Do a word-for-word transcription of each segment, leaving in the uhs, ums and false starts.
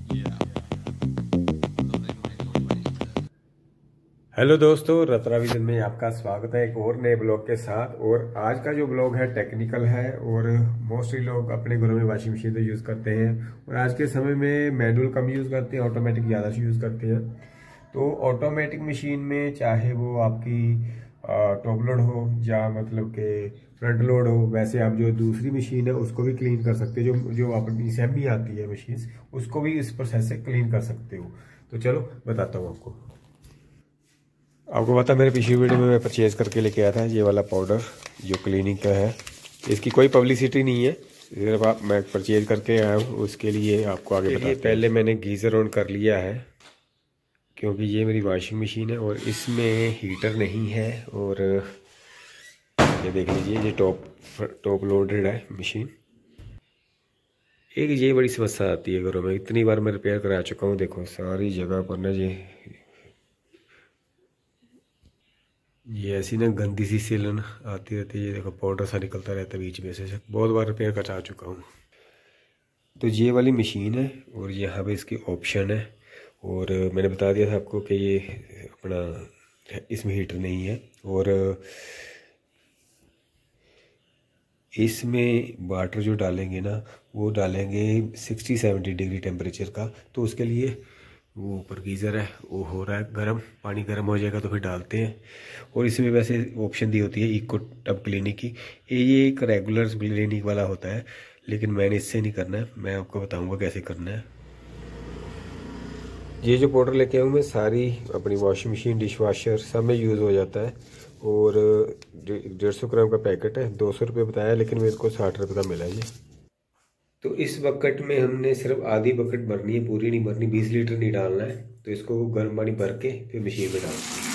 Hello दोस्तों, Ratna vision में आपका स्वागत है एक और नए ब्लॉग के साथ। और आज का जो ब्लॉग है टेक्निकल है और मोस्टली लोग अपने घरों में वॉशिंग मशीन तो यूज़ करते हैं और आज के समय में मैनुअल कम यूज़ करते हैं, ऑटोमेटिक ज़्यादा से यूज़ करते हैं। तो ऑटोमेटिक मशीन में चाहे वो आपकी टॉप लोड हो या मतलब कि फ्रंट लोड हो, वैसे आप जो दूसरी मशीन है उसको भी क्लीन कर सकते हो। जो जो अपनी सेमी आती है मशीन, उसको भी इस प्रोसेस से क्लीन कर सकते हो। तो चलो बताता हूँ आपको। आपको पता मेरे पिछली वीडियो में मैं परचेज़ करके लेके आया था ये वाला पाउडर जो क्लीनिंग का है। इसकी कोई पब्लिसिटी नहीं है, सिर्फ आप मैं परचेज़ करके आया हूँ, उसके लिए आपको आगे बताते हैं। पहले मैंने गीज़र ऑन कर लिया है क्योंकि ये मेरी वॉशिंग मशीन है और इसमें हीटर नहीं है। और ये देख लीजिए, ये टॉप टॉप लोडेड है मशीन। एक ये बड़ी समस्या आती है घरों में, इतनी बार मैं रिपेयर करा चुका हूँ। देखो सारी जगह पर ना ये ये ऐसी ना गंदी सी सीलन आती रहती है। ये देखो पाउडर सा निकलता रहता है बीच में से, बहुत बार रिपेयर करा चुका हूँ। तो ये वाली मशीन है और यहाँ पे इसकी ऑप्शन है। और मैंने बता दिया था आपको कि ये अपना इसमें हीटर नहीं है। और इसमें वाटर जो डालेंगे ना, वो डालेंगे सिक्सटी सेवेंटी डिग्री टेम्परेचर का। तो उसके लिए वो ऊपर गीज़र है, वो हो रहा है गर्म, पानी गर्म हो जाएगा तो फिर डालते हैं। और इसमें वैसे ऑप्शन दी होती है इको टब क्लीनिक की। ये एक रेगुलर क्लीनिक वाला होता है, लेकिन मैंने इससे नहीं करना है। मैं आपको बताऊंगा कैसे करना है। ये जो पाउडर लेके आऊँ मैं, सारी अपनी वॉशिंग मशीन, डिश वॉशर सब में यूज़ हो जाता है। और डेढ़ सौ ग्राम का पैकेट है, दो सौ रुपये बताया, लेकिन मेरे को साठ रुपये का मिला ये। तो इस बकेट में हमने सिर्फ आधी बकेट भरनी है, पूरी नहीं भरनी, बीस लीटर नहीं डालना है। तो इसको गर्म पानी भर के फिर मशीन में डालना है।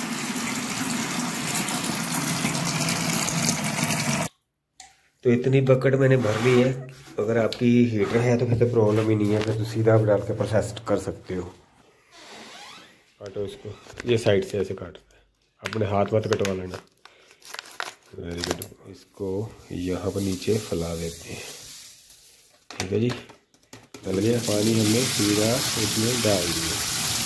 तो इतनी बकेट मैंने भर ली है। अगर आपकी हीटर है तो फिर तो प्रॉब्लम ही नहीं है, फिर तो सीधा आप डाल के प्रोसेस कर सकते हो। काटो इसको, ये साइड से ऐसे काटना है, अपने हाथ मत कटवा लेना। Very good. इसको यहाँ पर नीचे फैला देते हैं, ठीक है जी। डल गया पानी, हमने सीधा इसमें डाल दिया।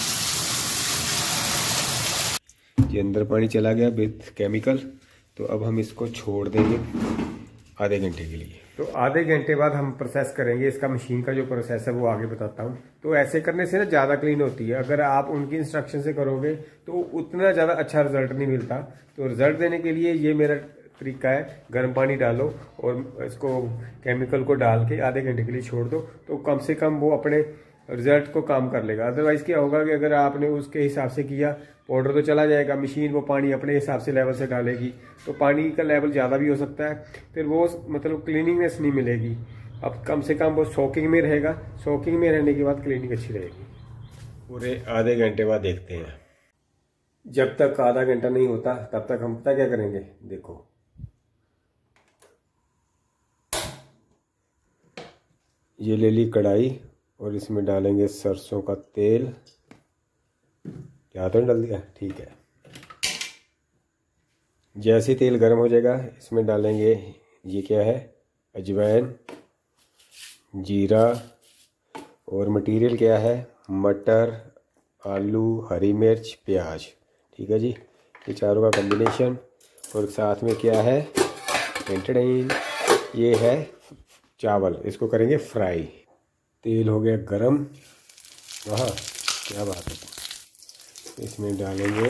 ये अंदर पानी चला गया विथ केमिकल। तो अब हम इसको छोड़ देंगे आधे घंटे के लिए। तो आधे घंटे बाद हम प्रोसेस करेंगे इसका। मशीन का जो प्रोसेस है वो आगे बताता हूँ। तो ऐसे करने से ना ज़्यादा क्लीन होती है। अगर आप उनकी इंस्ट्रक्शन से करोगे तो उतना ज़्यादा अच्छा रिजल्ट नहीं मिलता। तो रिजल्ट देने के लिए ये मेरा तरीका है, गर्म पानी डालो और इसको केमिकल को डाल के आधे घंटे के लिए छोड़ दो। तो कम से कम वो अपने रिजल्ट को काम कर लेगा। अदरवाइज क्या होगा कि अगर आपने उसके हिसाब से किया, पाउडर तो चला जाएगा, मशीन वो पानी अपने हिसाब से लेवल से डालेगी, तो पानी का लेवल ज़्यादा भी हो सकता है, फिर वो मतलब क्लीनिंगनेस नहीं मिलेगी। अब कम से कम वो सोकिंग में रहेगा, सोकिंग में रहने के बाद क्लीनिंग अच्छी रहेगी। पूरे आधे घंटे बाद देखते हैं। जब तक आधा घंटा नहीं होता तब तक हम पता क्या करेंगे, देखो ये ले ली कढ़ाई और इसमें डालेंगे सरसों का तेल। ज़्यादा तो डाल दिया, ठीक है। जैसे तेल गर्म हो जाएगा इसमें डालेंगे, ये क्या है, अजवाइन, जीरा। और मटेरियल क्या है, मटर, आलू, हरी मिर्च, प्याज, ठीक है जी। ये चारों का कॉम्बिनेशन। और साथ में क्या है, टेंटडेन, ये है चावल। इसको करेंगे फ्राई। तेल हो गया गरम, वाह क्या बात है। इसमें डालेंगे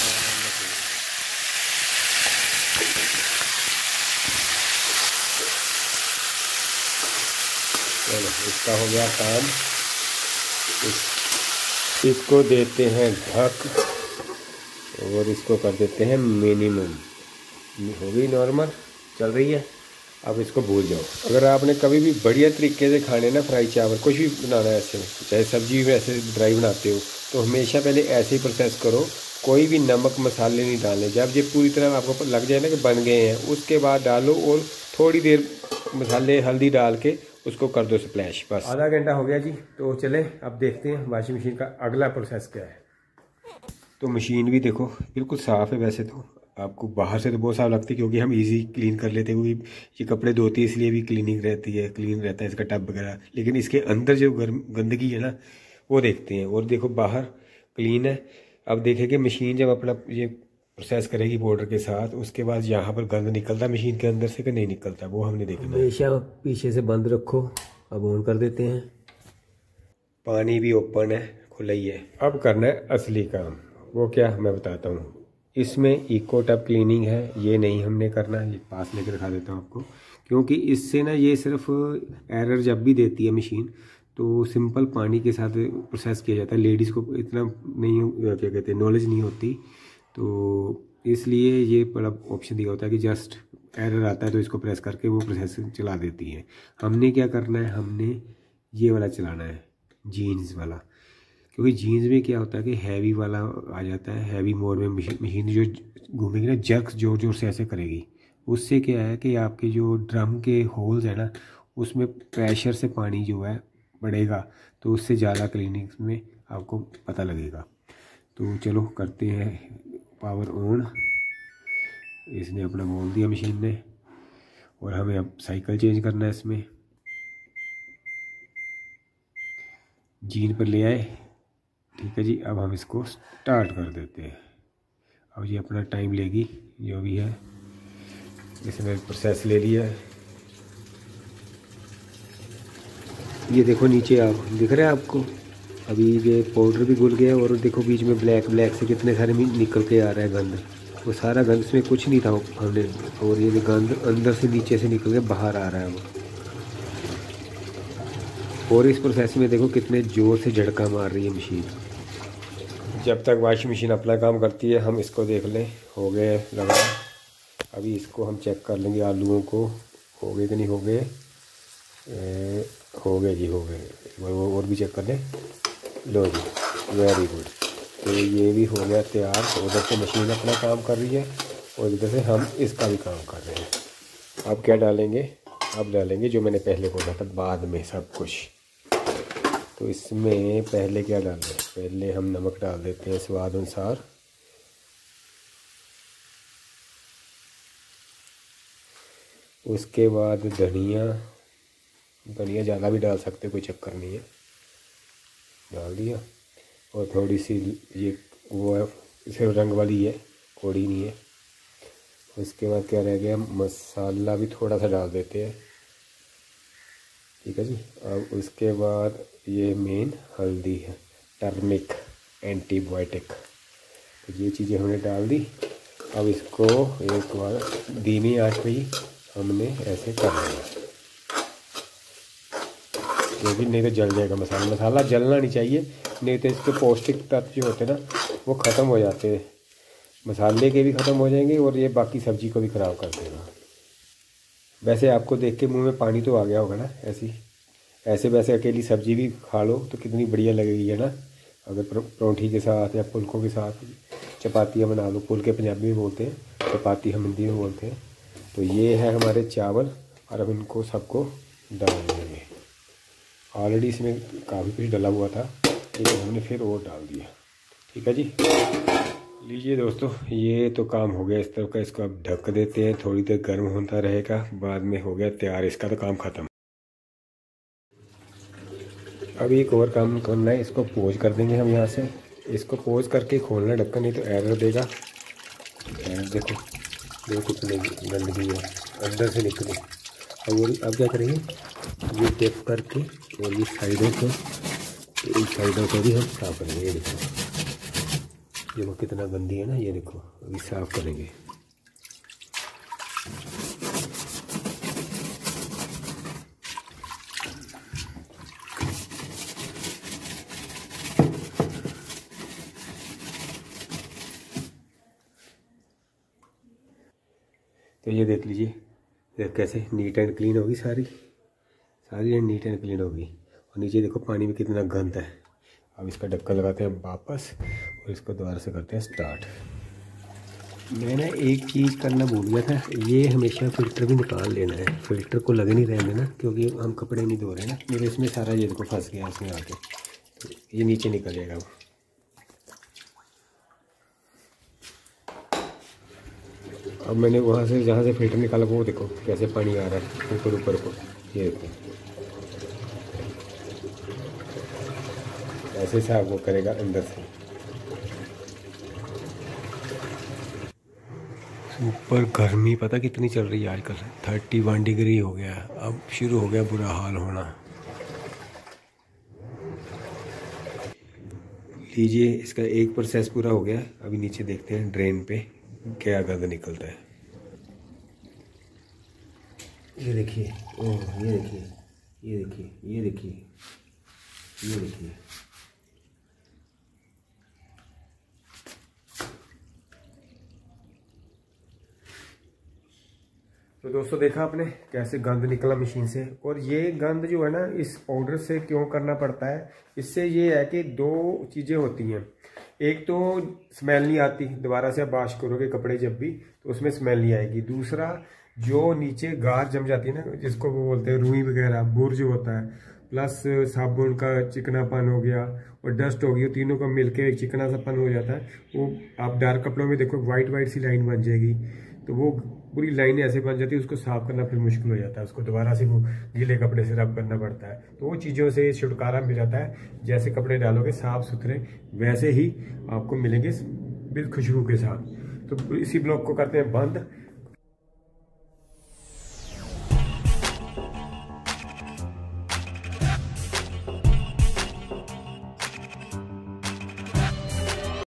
चलो, इसका हो गया काम। इस, इसको देते हैं ढक और इसको कर देते हैं मिनिमम। हो गई नॉर्मल, चल रही है। अब इसको भूल जाओ। अगर आपने कभी भी बढ़िया तरीके से खाने ना फ्राई चावल, कुछ भी बनाना है ऐसे, चाहे सब्जी में ऐसे ड्राई बनाते हो, तो हमेशा पहले ऐसे ही प्रोसेस करो। कोई भी नमक मसाले नहीं डालने। जब ये पूरी तरह आपको लग जाए ना कि बन गए हैं, उसके बाद डालो और थोड़ी देर मसाले हल्दी डाल के उसको कर दो स्प्लैश। बस आधा घंटा हो गया जी। तो चले अब देखते हैं वॉशिंग मशीन का अगला प्रोसेस क्या है। तो मशीन भी देखो बिल्कुल साफ़ है वैसे तो, आपको बाहर से तो बहुत साफ लगती है क्योंकि हम इजी क्लीन कर लेते हैं, क्योंकि ये कपड़े धोती है इसलिए भी क्लीनिंग रहती है, क्लीन रहता है इसका टब वगैरह। लेकिन इसके अंदर जो गर्म गंदगी है ना वो देखते हैं। और देखो बाहर क्लीन है। अब देखें कि मशीन जब अपना ये प्रोसेस करेगी बॉर्डर के साथ, उसके बाद यहाँ पर गंद निकलता मशीन के अंदर से कि नहीं निकलता, वो हमने देखना है। हमेशा पीछे से बंद रखो। अब ऑन कर देते हैं। पानी भी ओपन है, खुला ही है। अब करना है असली काम। वो क्या मैं बताता हूँ। इसमें इको टब क्लीनिंग है, ये नहीं हमने करना। ये पास लेकर दिखा देता हूँ आपको, क्योंकि इससे ना ये सिर्फ एरर जब भी देती है मशीन तो सिंपल पानी के साथ प्रोसेस किया जाता है। लेडीज़ को इतना नहीं, क्या कहते हैं, नॉलेज नहीं होती, तो इसलिए ये बड़ा ऑप्शन दिया होता है कि जस्ट एरर आता है तो इसको प्रेस करके वो प्रोसेस चला देती है। हमने क्या करना है, हमने ये वाला चलाना है, जीन्स वाला। क्योंकि जीन्स में क्या होता है कि हैवी वाला आ जाता है। हैवी मोड में मशीन जो घूमेगी ना, जर्क जोर जोर से ऐसे करेगी। उससे क्या है कि आपके जो ड्रम के होल्स है ना, उसमें प्रेशर से पानी जो है बढ़ेगा, तो उससे ज़्यादा क्लीनिंग में आपको पता लगेगा। तो चलो करते हैं पावर ऑन। इसने अपना बोल दिया मशीन ने, और हमें अब साइकिल चेंज करना है। इसमें जीन पर ले आए, ठीक है जी। अब हम इसको स्टार्ट कर देते हैं। अब ये अपना टाइम लेगी जो भी है। इसने प्रोसेस ले लिया है। ये देखो नीचे आप दिख रहा है आपको, अभी ये पाउडर भी घुल गया, और देखो बीच में ब्लैक ब्लैक से कितने सारे निकल के आ रहा है गंद। वो सारा गंद इसमें कुछ नहीं था हमने, और ये गंद अंदर से नीचे से निकल के बाहर आ रहा है वो। और इस प्रोसेस में देखो कितने ज़ोर से झटका मार रही है मशीन। जब तक वॉशिंग मशीन अपना काम करती है हम इसको देख लें, हो गए लगा। अभी इसको हम चेक कर लेंगे आलूओं को, हो गए कि नहीं हो गए। हो गए जी, हो गए। वो और भी चेक कर लें। लो जी, वेरी गुड। तो ये भी हो गया तैयार। उधर से मशीन अपना काम कर रही है और इधर से हम इसका भी काम कर रहे हैं। अब क्या डालेंगे, अब डालेंगे जो मैंने पहले बोला था, बाद में सब कुछ। तो इसमें पहले क्या डालें, पहले हम नमक डाल देते हैं स्वाद अनुसार। उसके बाद धनिया, धनिया ज़्यादा भी डाल सकते, कोई चक्कर नहीं है, डाल दिया। और थोड़ी सी ये वो है, इसे रंग वाली है, कोड़ी नहीं है। उसके बाद क्या रह गया, मसाला भी थोड़ा सा डाल देते हैं, ठीक है जी। अब उसके बाद ये मेन हल्दी है, टर्मिक एंटीबायोटिक। तो ये चीज़ें हमने डाल दी। अब इसको एक बार धीमी आंच पे ही हमने ऐसे कर लिया, क्योंकि नहीं तो जल जाएगा मसाला। मसाला जलना नहीं चाहिए, नहीं तो इसके पौष्टिक तत्व जो होते हैं ना वो ख़त्म हो जाते हैं। मसाले के भी ख़त्म हो जाएंगे और ये बाकी सब्ज़ी को भी ख़राब कर देगा। वैसे आपको देख के मुंह में पानी तो आ गया होगा ना। ऐसी ऐसे वैसे अकेली सब्ज़ी भी खा लो तो कितनी बढ़िया लगेगी, है ना। अगर परोठी के साथ या फुल्कों के साथ चपातियाँ बना लो। फुल्के पंजाबी में बोलते हैं, चपाती हम हिंदी में बोलते हैं। तो ये है हमारे चावल, और अब इनको सबको डाल देंगे। ऑलरेडी इसमें काफ़ी कुछ डला हुआ था, लेकिन हमने फिर और डाल दिया, ठीक है जी। लीजिए दोस्तों, ये तो काम हो गया इस तरह का। इसको अब ढक देते हैं, थोड़ी देर गर्म होता रहेगा, बाद में हो गया तैयार, इसका तो काम ख़त्म। अब एक और काम करना है, इसको पोज कर देंगे हम यहाँ से। इसको पोज करके खोलना ढक्कन, नहीं तो एरर देगा। देखो देखो कितनी गंदगी है अंदर से निकली। और अब क्या करेंगे, ये टेप करके और ये साइडों को, इन साइडों को भी हम साफ करेंगे। ये देखो, देखो कितना गंदी है ना, ये देखो अभी साफ करेंगे। तो ये देख लीजिए, देख कैसे नीट एंड क्लीन होगी, सारी सारी नीट एंड क्लीन होगी। और नीचे देखो पानी में कितना गंद है। अब इसका ढक्कन लगाते हैं वापस और इसको दोबारा से करते हैं स्टार्ट। मैंने एक चीज़ करना भूल गया था, ये हमेशा फ़िल्टर भी निकाल लेना है। फ़िल्टर को लगे नहीं रहने ना, क्योंकि हम कपड़े नहीं धो रहे ना। मेरे इसमें सारा ये देखो फंस गया इसमें आके, तो ये नीचे निकल जाएगा वो। अब मैंने वहाँ से जहाँ से फिल्टर निकाला वो देखो कैसे पानी आ रहा है ऊपर ऊपर को, ये देखो ऐसे साफ वो करेगा अंदर से। ऊपर गर्मी पता कितनी चल रही है आजकल, थर्टी वन डिग्री हो गया। अब शुरू हो गया बुरा हाल होना। लीजिए इसका एक प्रोसेस पूरा हो गया। अभी नीचे देखते हैं ड्रेन पे क्या गंद निकलता है। ये देखिए, ओह ये देखिए, ये देखिए, ये देखिए, ये देखिए। तो दोस्तों देखा आपने कैसे गंद निकला मशीन से। और ये गंद जो है ना इस पाउडर से क्यों करना पड़ता है, इससे ये है कि दो चीज़ें होती हैं। एक तो स्मेल नहीं आती, दोबारा से आप वॉश करोगे कपड़े जब भी तो उसमें स्मेल नहीं आएगी। दूसरा जो नीचे गार जम जाती है ना, जिसको वो बोलते हैं रुई वगैरह, बुर जो होता है, प्लस साबुन का चिकनापन हो गया और डस्ट हो गई, तीनों का मिलके एक चिकना सापन हो जाता है। वो आप डार्क कपड़ों में देखो वाइट वाइट सी लाइन बन जाएगी, तो वो पूरी लाइन ऐसे बन जाती है, उसको साफ करना फिर मुश्किल हो जाता है। उसको दोबारा से वो गीले कपड़े से रब करना पड़ता है। तो वो चीज़ों से छुटकारा मिल जाता है। जैसे कपड़े डालोगे साफ सुथरे वैसे ही आपको मिलेंगे बिल खुशबू के साथ। तो इसी ब्लॉग को करते हैं बंद।